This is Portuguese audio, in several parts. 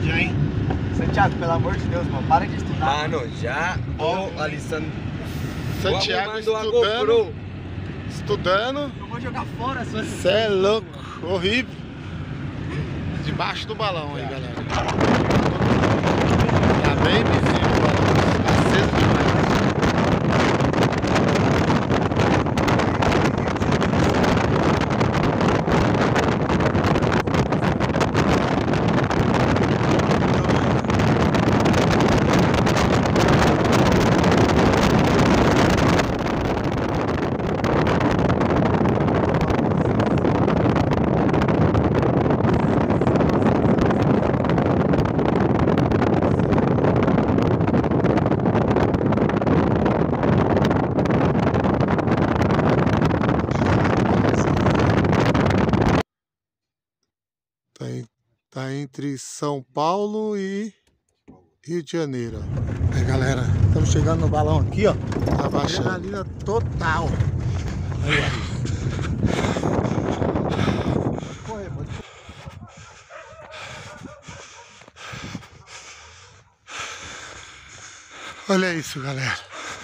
já, hein? Santiago, pelo amor de Deus, mano, para de estudar. Mano, já tô alistando. Santiago estudando. Eu vou jogar fora essa. Cê é louco, horrível. Debaixo do balão aí, galera. Tá bem visível o balão. Aceso demais. Tá entre São Paulo e Rio de Janeiro. Aí, galera, Estamos chegando no balão aqui, ó. tá baixando. Adrenalina total. Aí, ó. Correr, pode correr. Olha isso, galera.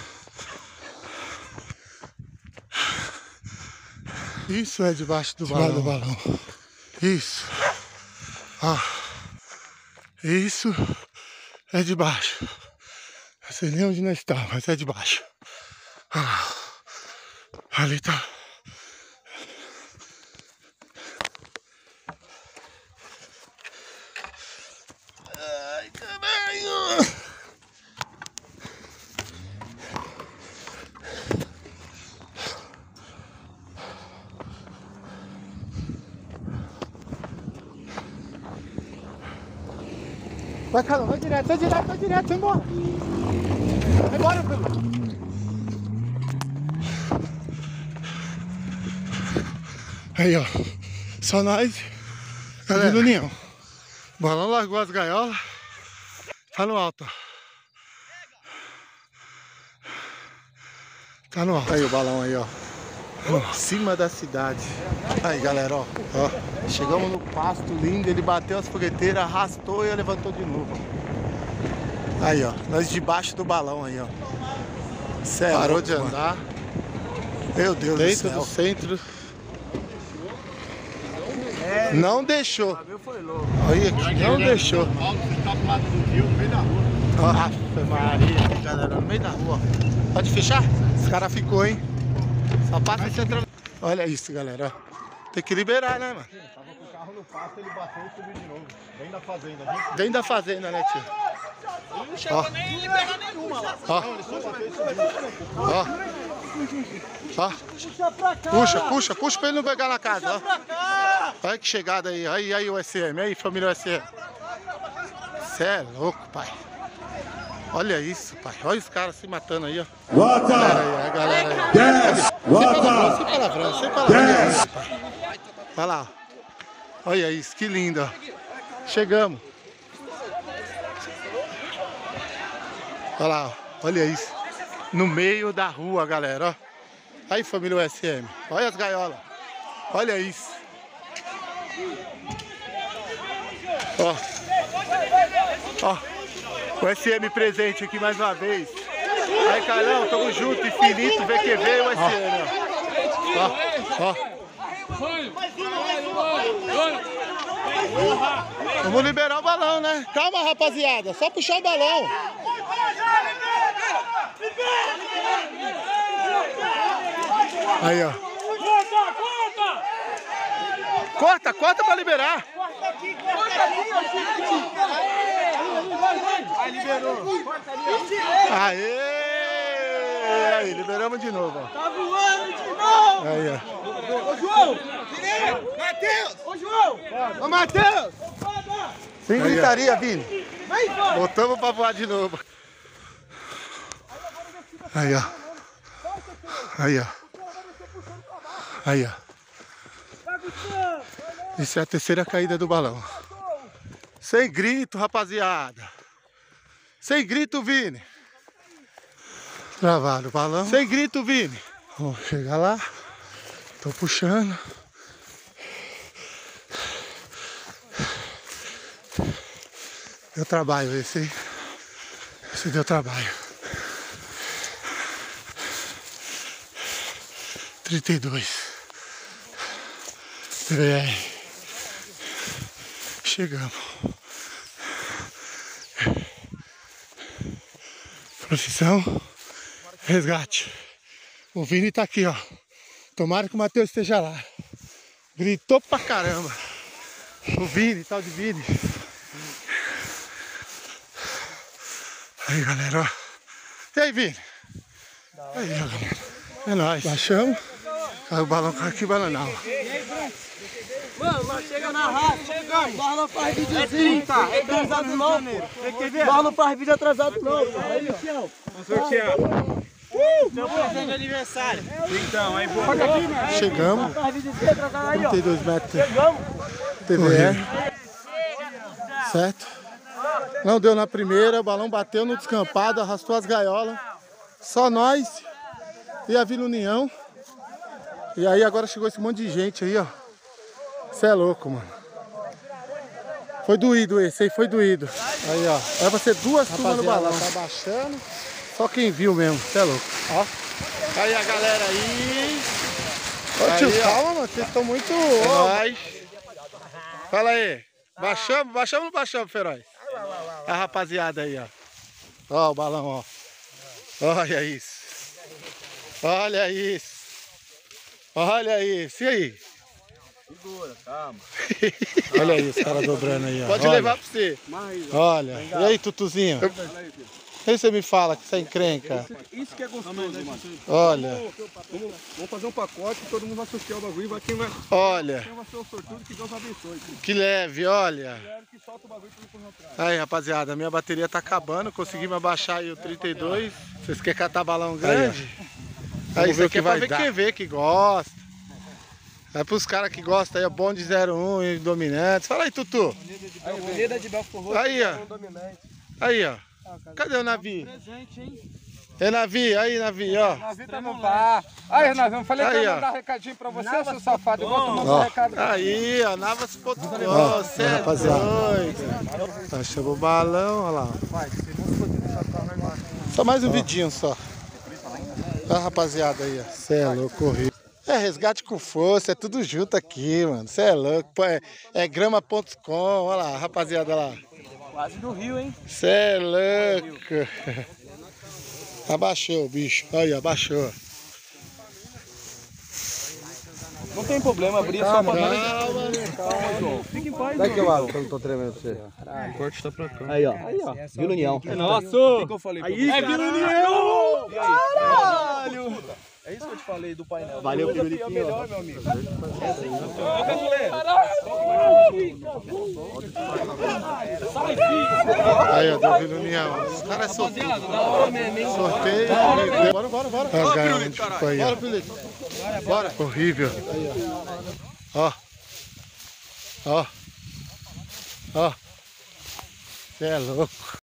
Isso é debaixo do balão. Isso. Ó. Isso é debaixo. Não sei nem onde nós estamos, mas é debaixo. Ah. Ali tá. Ai, caralho. Vai, Carol, vai direto, vai embora. Vai embora, filho. Aí, ó. Só nós. Galera, do União. O balão largou as gaiolas. Tá no alto, ó. Tá no alto. Aí o balão aí, ó. Em cima da cidade. Aí, galera, ó. Chegamos no pasto lindo, ele bateu as fogueteiras, arrastou e levantou de novo. Aí, ó, nós debaixo do balão aí, ó. Céu, parou de andar. Meu Deus do céu. Dentro do centro. Não deixou. Olha aqui, não deixou. Nossa Maria, galera, no meio da rua. Pode fechar? Esse cara ficou, hein? Só passa central. Olha isso, galera. Tem que liberar, né, mano? Tava com o carro no pasto, ele bateu e subiu de novo. Vem da fazenda, viu? Dentro da fazenda, né, tio? Ele não chegou nem liberar nenhuma lá. Ó. Não, ele só bateu e subiu. Ó. Puxa pra ele não pegar na casa, ó. Olha que chegada aí. Aí o SM, aí família SM. Cê é louco, pai. Olha isso, pai. Olha os caras se matando aí, ó. A galera aí. Sem palavrão. Olha isso, pai. Olha lá. Olha isso, que lindo, ó. Chegamos. Olha lá, ó. Olha isso. No meio da rua, galera, ó. Aí, família USM. Olha as gaiolas. Olha isso. Ó. Ó. O SM presente aqui mais uma vez. Aí, Carlão, tamo junto, infinito, VQV e o SM, ó. Vamos liberar o balão, né? Calma, rapaziada, só puxar o balão. Aí, ó. Corta pra liberar. Aí liberou. Aê! Aí, liberamos de novo, ó. Tá voando de novo. Aí, ó. Ô, João. Matheus. Ô, João. Ô, Matheus. Sem gritaria, Vini. Vai embora. Botamos pra voar de novo. Aí, ó. Aí, ó. Aí, ó. Isso é a terceira caída do balão. Sem grito, rapaziada. Sem grito, Vini. Travado o balão. Sem grito, Vini. Vamos chegar lá. Tô puxando. Deu trabalho esse, hein? Esse deu trabalho. 32. TBR. Chegamos. Profissão. Resgate. O Vini tá aqui, ó. Tomara que o Matheus esteja lá. Gritou pra caramba. O Vini, tal de Vini. Aí, galera, ó. E aí, Vini? Aí, ó, galera. É nóis. Baixamos. Aí o balão caiu aqui, bananal. Mano, nós chegamos na rádio. Chegamos. Nós não faz vídeo atrasado não, pô. Nós não faz vídeo atrasado não, pô. Aí, Michel. Meu presente de aniversário. Então, aí, boa. Chegamos. 32 metros. Chegamos. TBR. Certo? Não deu na primeira, o balão bateu no descampado, arrastou as gaiolas. Só nós e a Vila União. E aí agora chegou esse monte de gente aí, ó. Você é louco, mano. Foi doído esse aí, foi doído. Aí, ó. Vai pra ser duas turmas no balão. Tá baixando. Só quem viu mesmo, você é louco. Ó. Aí a galera aí. Ô tio, calma, mano. Vocês estão muito. É nóis. Fala aí. Baixamos ou não baixamos, Feroz? A rapaziada aí, ó. Ó o balão, ó. Olha isso. Olha isso. Olha isso. E aí? Segura, calma. Olha aí, os caras dobrando aí, ó. Pode levar pra você. Olha. E aí, Tutuzinho? Aí você me fala que você é encrenca. Isso que é gostoso, mano. Olha. Vamos fazer um pacote e todo mundo vai sortear o bagulho. Quem vai Olha. ser o sortudo, que Deus abençoe. Que leve, olha. Que solta o bagulho pra correr atrás. Aí, rapaziada, a minha bateria tá acabando. Conseguimos abaixar aí o 32. Vocês querem catar balão grande? Aí, isso aqui é pra ver quem vê, que gosta. É pros caras que gostam aí, ó, bonde 01 e dominantes. Fala aí, Tutu. Avenida de Belfort Roxo. Aí, ó. Aí, ó. Cadê o Navi? É Navi, aí, Navi, ó. Navi tá no bar. Aí, Navi, eu falei que ia mandar recadinho pra você, seu safado. Eu vou mandar recado. Aí, ó, Navas.com, cê é doido. Tá, chegou o balão, olha lá. Só mais um vidinho só. Olha a rapaziada aí, ó. Cê é louco, horrível. É resgate com força, é tudo junto aqui, mano. Cê é louco. Pô, é grama.com, olha lá, a rapaziada lá. Quase do Rio, hein? Cê é louco. Abaixou o bicho, aí, abaixou. Não tem problema, abrir só pra nós. Calma, João. Fica em paz, Daqui João. eu abro, que eu não tô tremendo você. O corte tá pra cá. Aí, ó. Vila União. Nossa! O que eu falei? Aí, É Vila União! Caralho! É isso que eu te falei do painel. Valeu, Pirulitinho. Melhor, meu amigo. Aí, ó, deu Vila União. Os caras são sorteio. Bora. As gaiolas onde ficou aí, ó. Bora. Horrível. Ó. Ó. Ó. Você é louco.